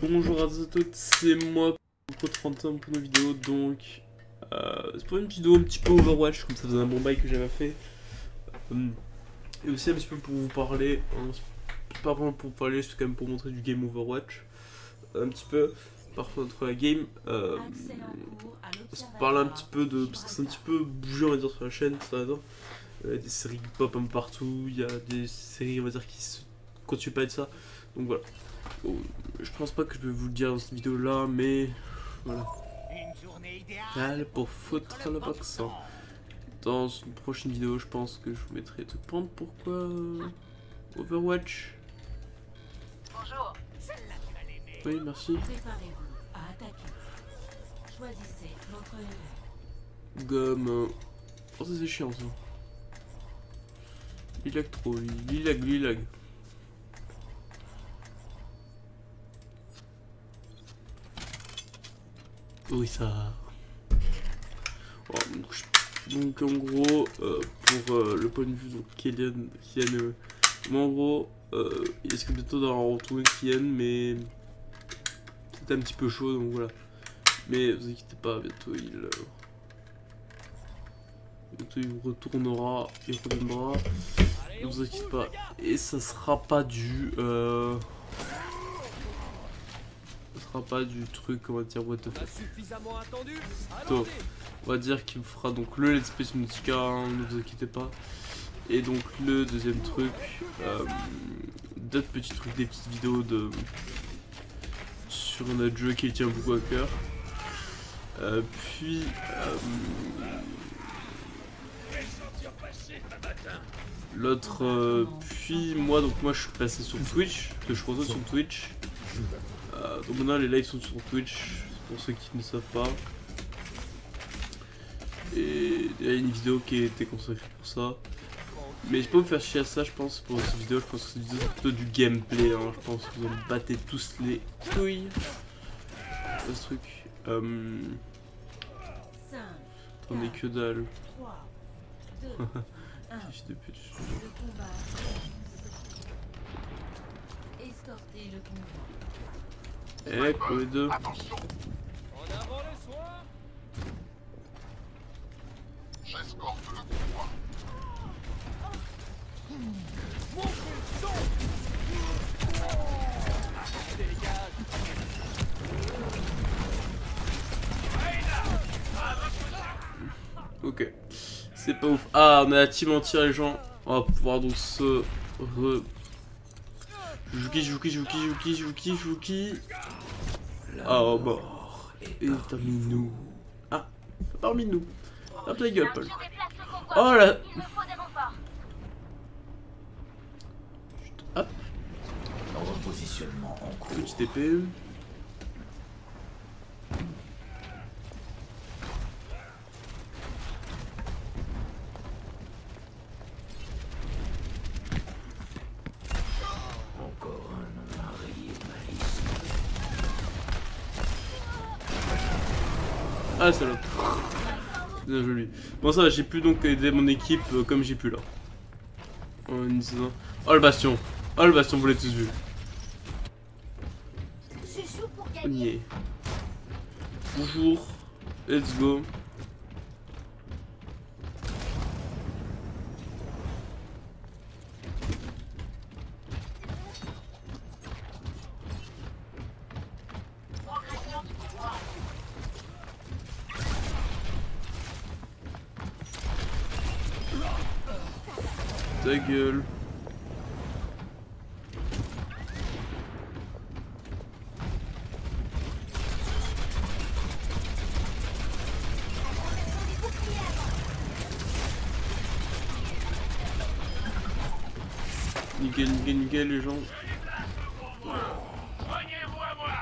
Bonjour à tous, c'est moi pour 31 pour nos vidéos. Donc c'est pour une petite vidéo un petit peu Overwatch, comme ça faisait un bon bail que j'avais fait, et aussi un petit peu pour vous parler, pas vraiment pour vous parler, c'est quand même pour montrer du game Overwatch un petit peu, parfois entre la game, on se parle un petit peu de, parce que c'est un petit peu bougé on va dire sur la chaîne, ça va dire. Il y a des séries qui pop un peu partout, il y a des séries on va dire qui se continuent pas être ça, donc voilà. Bon, je pense pas que je vais vous le dire dans cette vidéo là, mais voilà. Allez, pour foutre le vaccin. Dans une prochaine vidéo, je pense que je vous mettrai de prendre pourquoi Overwatch. Bonjour. Oui, merci. Préparez-vous à attaquer. Choisissez votre héros. Gomme. Oh, ça c'est chiant ça. Il lag trop, il lag. Oui, ça. Oh, donc en gros, pour le point de vue de Kylian, moi en gros, il risque bientôt d'avoir retrouvé Kylian, mais c'était un petit peu chaud, donc voilà. Mais vous inquiétez pas, bientôt il retournera, il reviendra. Ne vous inquiétez pas, et ça sera pas du truc, on va dire what the fuck. Donc, on va dire qu'il fera donc le Let's Play Subnautica, hein, ne vous inquiétez pas. Et donc le deuxième truc, d'autres petits trucs, des petites vidéos sur un autre jeu qui tient beaucoup à cœur. L'autre, puis moi je suis passé sur Twitch, parce que je suis sur Twitch. Donc maintenant les lives sont sur Twitch, pour ceux qui ne savent pas. Et il y a une vidéo qui a été consacrée pour ça. Mais je peux me faire chier à ça, je pense, pour cette vidéo. Je pense que c'est plutôt du gameplay, hein. Je pense que vous en battez tous les couilles. Ce truc. Attendez, que dalle. 3, 2, 1. Fils de pute. Le combat. Escortez le convoi. Eh, quoi les deux? Attention, En avant le soir. j'escorte le convoi. Montre le son. Dégage. Ok. C'est pas ouf. Ah, on a la team entière, les gens. On va pouvoir donc se Jouki. Ah, oh, mort. Et parmi nous. Ah, parmi nous. Ah, ta gueule, Paul. Oh là. Hop. Repositionnement en cours. Petit épée. Encore un nom marié malice. Ah, c'est l'autre. Bien joli. Bon, ça va, j'ai pu donc aider mon équipe comme j'ai pu là. Oh, le bastion. Oh, le bastion, vous l'avez tous vu. On y est. Bonjour. Let's go. Ta gueule. Nickel les gens. Joignez-vous à moi.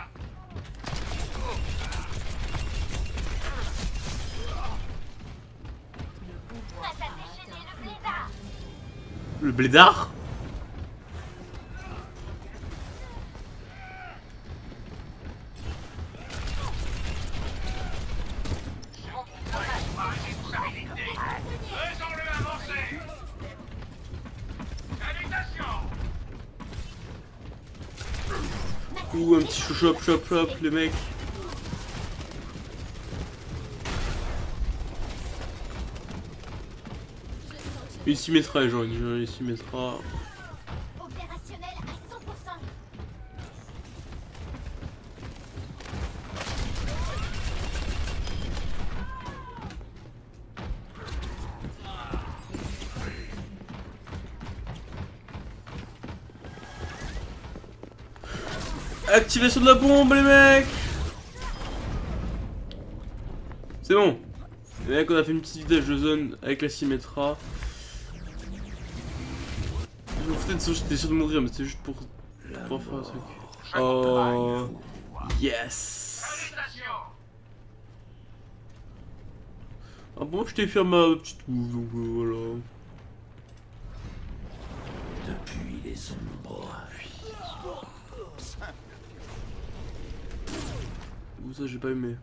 Le blédard. Faisons-le avancer. Salutations. chouchou, un petit chouchou, chop, les mecs. Il s'y mettra, les gens, il s'y mettra. Opérationnel à 100%. Activation de la bombe, les mecs. C'est bon. Les mecs, on a fait une petite vidéo de zone avec la Symmetra. Je me foutais de ça, j'étais sûr de mourir, mais c'était juste pour faire un truc. Oh. Yes. Ah bon, je t'ai fait ma petite move, donc voilà. Depuis les ombres. Ou ça, j'ai pas aimé.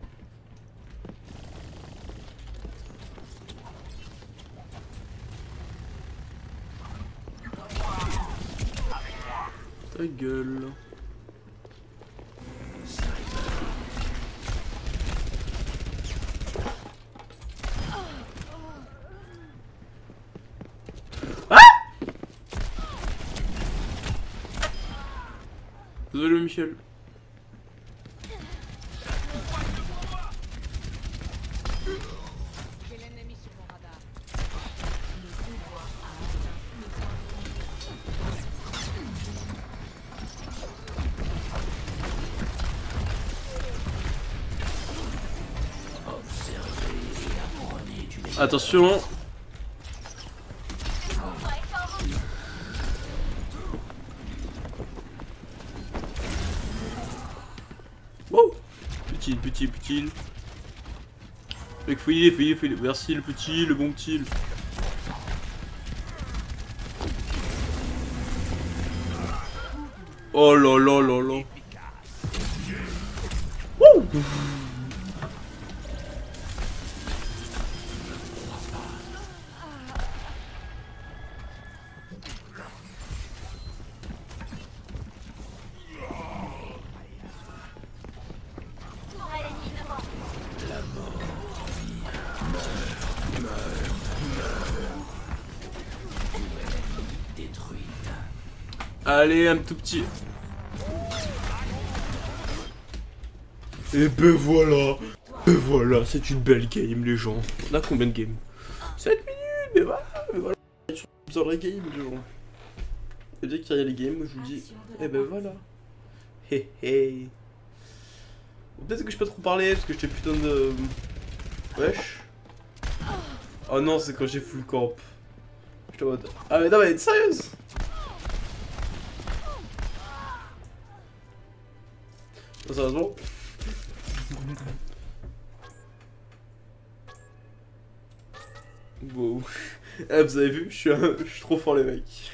Ta gueule. Ah! Désolé Michel. J'ai l'ennemi sur mon radar. Attention. Wow. Petit. Mec, fouillez. Merci le petit, le bon petit. Oh là là là là. Wouh. Allez, un tout petit. Et ben voilà. Et voilà, c'est une belle game, les gens. On a combien de games? 7 minutes, mais voilà. Sur la game, les gens. Et dès qu'il y a les games, je vous dis, et ben voilà. Hé hé. Peut-être que je peux trop parler parce que j'étais putain de. Wesh. Oh non, c'est quand j'ai full camp. J'étais en mode. Ah mais non, mais être sérieuse? Non, sérieusement? Wow. Ah, vous avez vu, je suis trop fort les mecs.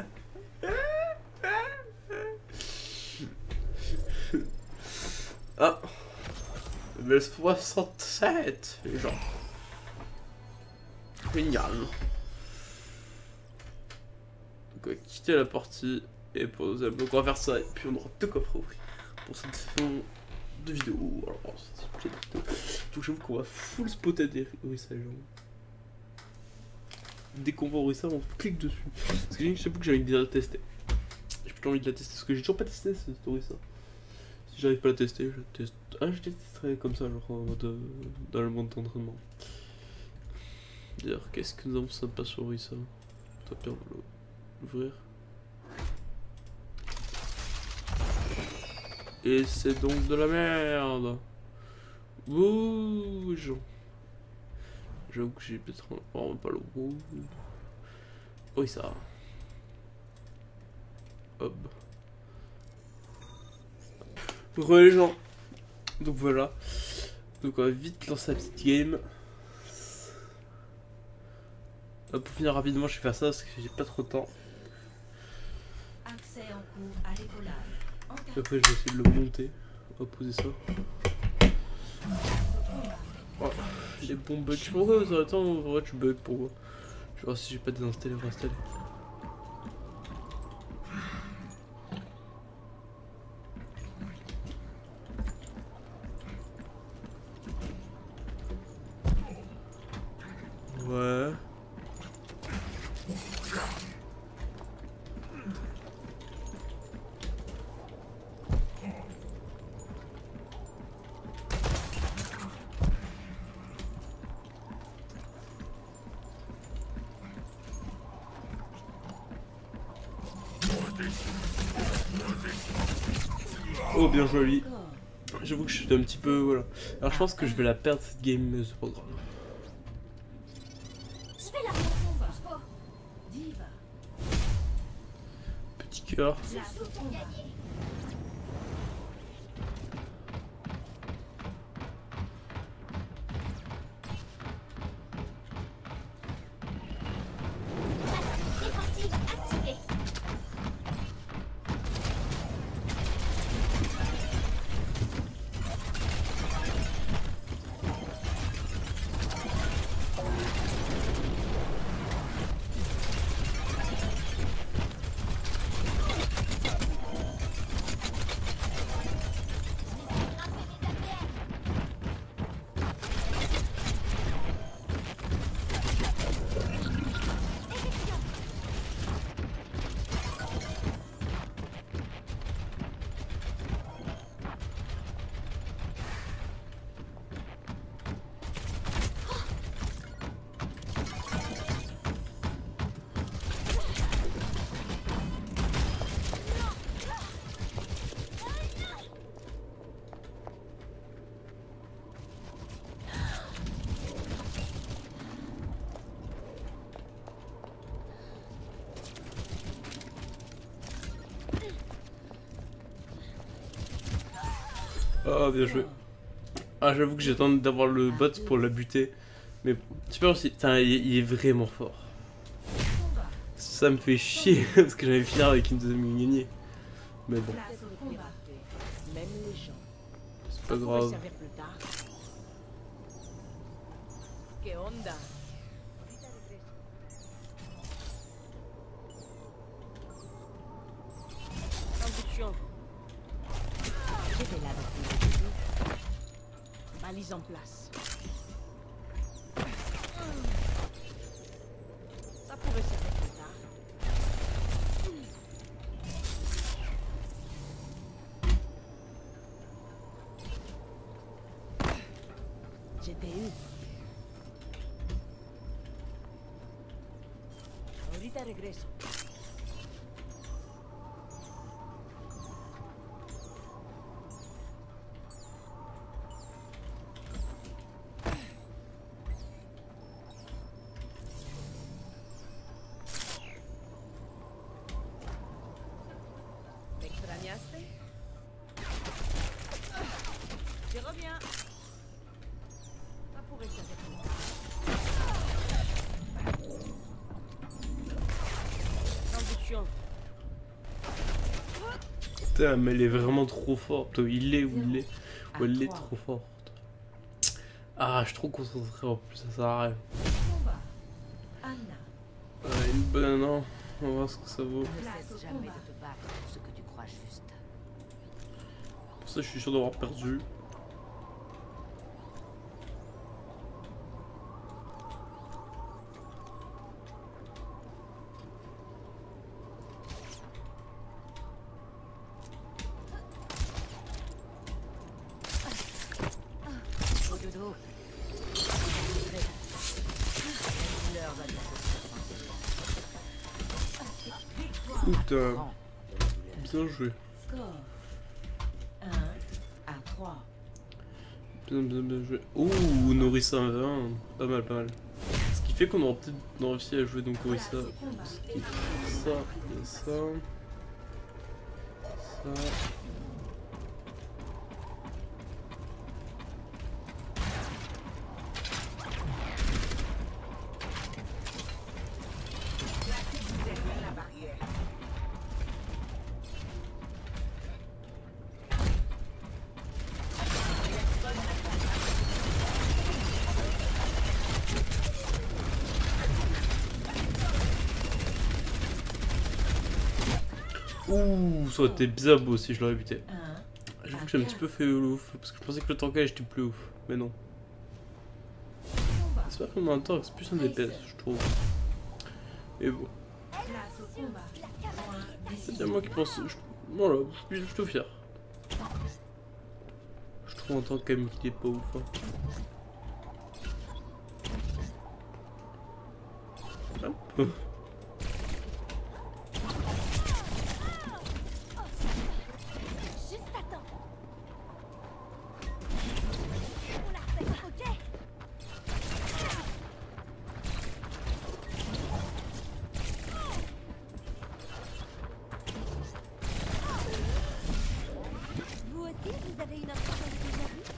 Ah. Level 67, les gens. Génial. Donc on va quitter la partie et poser. Donc on va faire ça et puis on aura deux coffres à ouvrir pour cette fin de vidéo. Alors c'est donc j'avoue qu'on va full spotter des Orisa, les gens. Dès qu'on voit Orisa, on clique dessus. Parce que j'avoue que j'ai envie de la tester. J'ai plutôt envie de la tester parce que j'ai toujours pas testé cette Orisa. Si j'arrive pas à la tester, je teste. Ah, je testerai comme ça, genre en mode dans le monde d'entraînement. D'ailleurs, qu'est-ce que nous avons sympa sur Orisa? Toi, Pierre, on va l'ouvrir. Et c'est donc de la merde. Ouh, j'avoue que j'ai peut-être un. Oh, pas le rouge. Oui, ça. Hop. Re les gens. Donc voilà. Donc on va vite lancer la petite game. Pour finir rapidement, je vais faire ça parce que j'ai pas trop de temps. Accès en cours à l'épaulage. Après, je vais essayer de le monter. On va poser ça. Oh, les bons bugs. Je sais pas pourquoi ça attend. En vrai, tu bugs pour moi. Je vais voir si j'ai pas désinstallé ou réinstallé. Oh, bien joué à lui. Score. J'avoue que je suis un petit peu. Voilà. Alors je pense que je vais la perdre cette game, mais c'est pas grave. Je vais la remonter si je peux. Diva. Petit cœur. Je joue pour gagner. Défensive activée. Ah, bien joué. Ah, j'avoue que j'attends d'avoir le bot pour la buter. Mais je sais pas si. Putain, il est vraiment fort. Combat. Ça me fait chier parce que j'avais fini avec une deuxième gagnée. Mais bon, Place au combat. Même les gens. c'est pas Pourrait grave. servir plus tard. ¿Qué onda? Traduction. J'étais là depuis le début. Balise en place. Ça pourrait servir plus tard. J'étais eu. Ahorita regreso. ¿Me extrañaste? Je reviens. Ça pourrait servir plus tard. Traduction. Putain, mais elle est vraiment trop forte. Il est ou il est. Ou elle est trop forte. Ah, je suis trop concentré en plus, ça sert à rien. Combat. Anna. Une banane, on va voir ce que ça vaut. Ne Place cesse au jamais combat. de te battre pour ce que tu crois juste. Pour ça, je suis sûr d'avoir perdu. Au dodo. L'heure va bientôt se Putain, prendre. bien joué. Score. 1 à 3. Bien joué. Ouh, Norissa 1, pas mal, pas mal. Ce qui fait qu'on aura peut-être réussi à jouer donc Norissa. Place au combat. Ça, et ça. Ça. Ouh, ça aurait été bien beau si je l'aurais buté. 1. J'avoue que j'ai un petit peu fait ouf, parce que je pensais que le tankage était plus ouf, mais non. Combat. C'est pas comme un tank, c'est plus un DPS, je trouve. Et bon, Place au combat. Point c'est décisif. bien moi qui pense. Voilà, je suis plutôt fier. Je trouve en tant quand même qu'il est pas ouf. Hein. Hop. Juste attends. Vous avez une impression de déjà vu?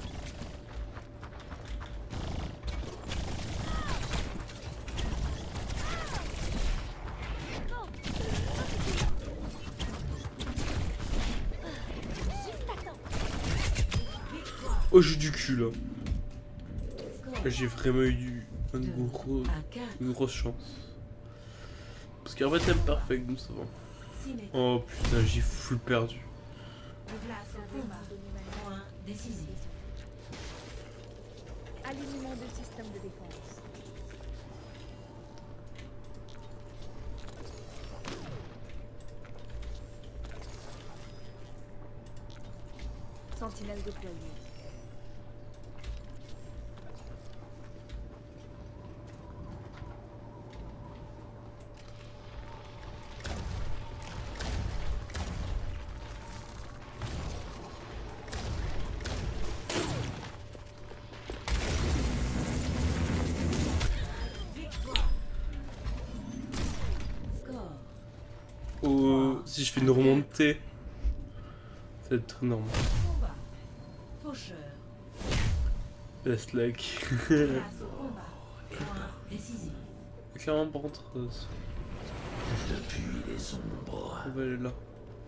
Juste à temps. Oh, j'ai du cul là. Score J'ai vraiment eu une 2 à 4. grosse chance. Parce qu'en fait, t'aimes perfect, donc ça va. Symétrie. Oh putain, j'ai full perdu. Place au combat. Point décisif. Alignement de système de défense. Sentinelle déployée. Score Oh, si je fais une remontée, ça va être énorme. combat. Faucheur. Best luck. Place au combat. Point décisif. Clairement, par contre, Depuis les ombres. on va aller là.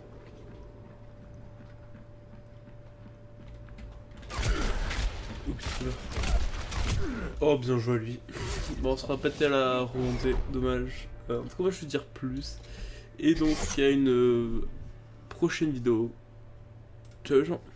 Oups, là. Oh, bien joué à lui. Bon, on sera pété à la remontée, dommage. En tout cas, moi je vais dire plus. Et donc, il y a une prochaine vidéo. Ciao, les gens.